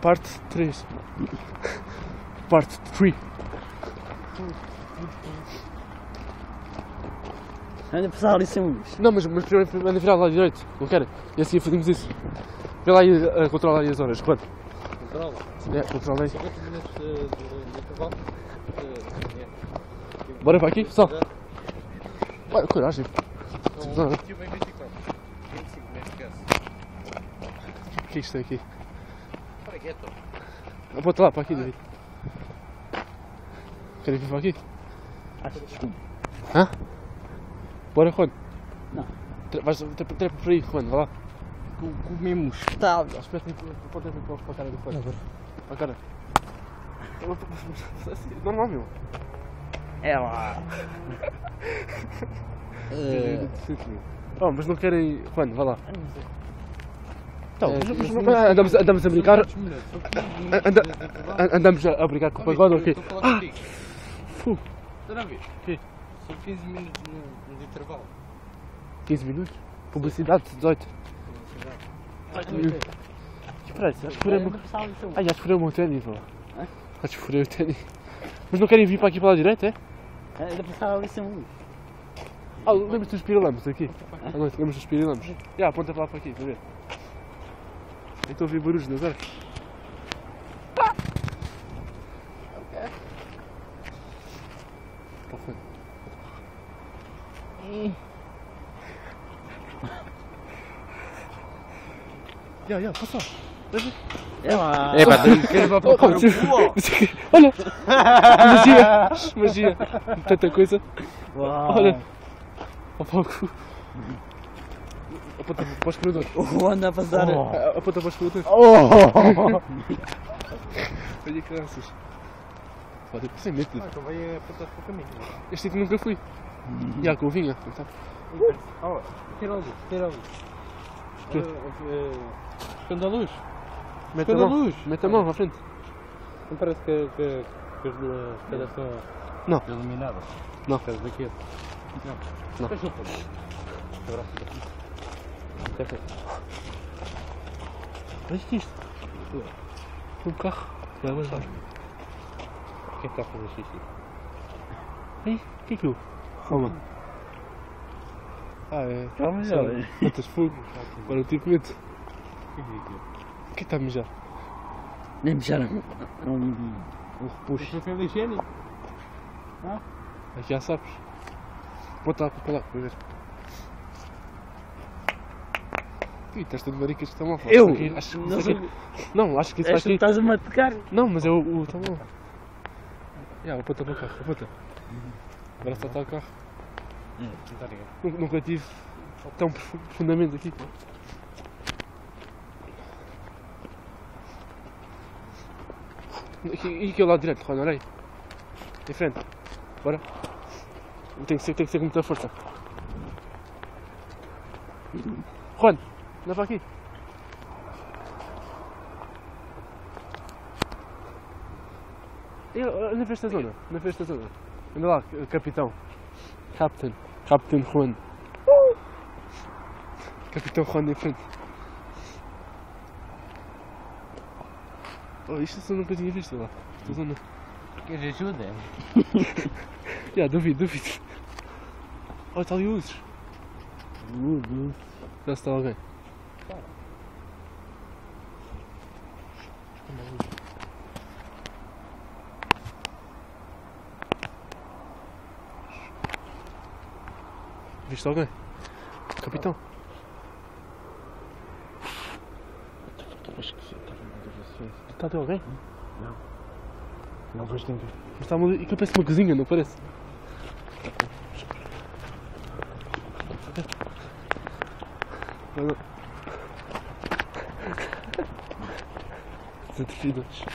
Parte 3. Parte 3. Anda a passar ali sem luz. Não, mas primeiro anda a virar lá direito. Não quero. E assim fazemos isso. Vê lá e controla aí as horas. Quanto? Controla. É, controla aí. 50 minutos de intervalo. Bora para aqui, pessoal. Olha, coragem. Não, 21 em 24. 25 neste caso. O que é isto aqui? Para quieto. Aponta lá para aqui, David. Querem vir para aqui? Acho que sim. Hã? Bora, Juan. Não. Vais trepa por aí, Juan, vai lá. Comemos estável. Espera, aponta para a cara do Juan. Para a cara. Normal, meu. É lá. Oh, mas não querem... Juan, vai lá. Então, andamos a brincar. Andamos a brincar com o pagode, ok? Estou a falar contigo. Fu. Está a ver? Quê? São 15 minutos de intervalo. 15 minutos? Publicidade, 18. Espera aí, acho que furei o meu... Ai, acho que furei o meu ténis, pô. Acho que furei o ténis. Mas não querem vir para aqui para a direita, é? Anda a passar ali sem luz. Ah, lembras-te dos pirilampos aqui? À noite, lembras dos pirilampos? Já, aponta para lá para aqui, está a ver? Eu estou a ouvir barulhos nas árvores. Qual foi? Já, passa lá. É lá. É pá, queres lá para o Olha! Magia! Tanta coisa. Uau. Olha! Ó Paulo! Aponta para os corredores. Anda a passar. Aponta para os corredores. Oh. Olha que graças. Olha, sem medo. Então vai apontar para o caminho. Este aqui nunca fui. Já, com o vinho. Então. Tira a luz, tira a luz. Esconda a luz. Mete a Esconda a mão. luz. Mete a mão à frente. Não parece que as duas calhas são Não. iluminadas? Não. Por causa daqui. Não. Fecha o pano. Abraço daqui. Fecha. Olha isto. Um carro. Vai avançar. Quem está a fazer xixi? Ei, o que é aquilo? Calma. Ah, é. Calma já. Botas fogo. Agora eu tive medo. O que está a mijar? Nem me chama. Um repuxo. Você fez higiene? Aqui já sabes. Bota lá para lá, para ver. Ih, estás todo maricas que estão mal. Eu? Acho Não que sou- não, acho que isso Esta aqui. estás a matacar. Não, mas é o tamanho. Já, aponta para o carro, aponta. Agora só está o carro. Não está ligado. Nunca tive tão profundamente aqui. E aqui ao lado direito, Juan, olha aí. Em frente. Bora. Tem que ser com muita força. Juan, anda para aqui. Anda para esta zona. Anda para esta zona. Anda lá, capitão. Captain Juan. Capitão Juan em frente. Oh, isto eu nunca tinha visto lá. Esta zona. Queres ajuda? Já, duvido. Olha, está ali luzes. Já está alguém. Viste alguém? Capitão? Está de alguém? Não vejo ninguém. Mas está uma... E que parece uma cozinha, não parece? Não. Desafiados.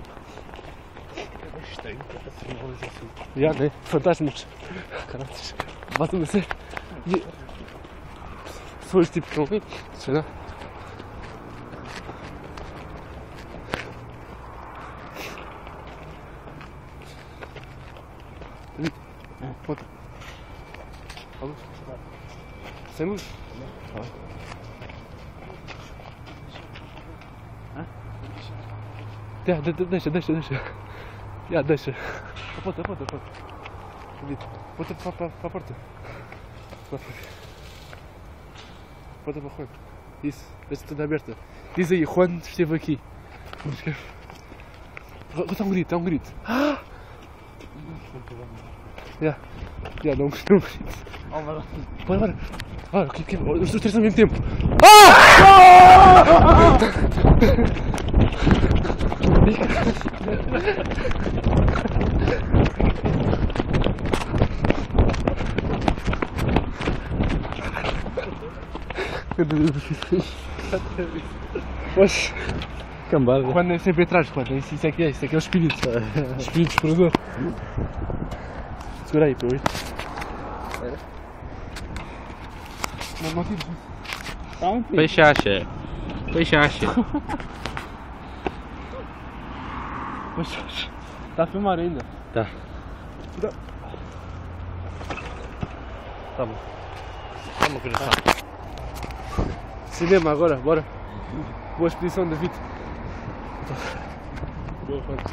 Gostei, assim. Já, né? Fantasmas. Caralho. Basta-me a ser. Pessoas tipo que não vêm. Sei lá. Outra. A luz. Sem luz? Deixa. Já, deixa. Aponta. Bonito. Aponta para a porta. Aponta para o Juan. Isso, deixa tudo aberta. Diz aí, Juan esteve aqui. Dá um grito. Ah! Já, dá um grito. Bora. Os três ao mesmo tempo. Pois, Cambada. quando é sempre atrás, isso é que é o espírito. Espírito explorador. Segura aí para eu ir. Não tires. Tá um filho. Fechaste. Pois, está a filmar ainda. Tá. Tá bom. Calma, coração. Cinema agora, bora. Boa expedição, David. Boa, Juan.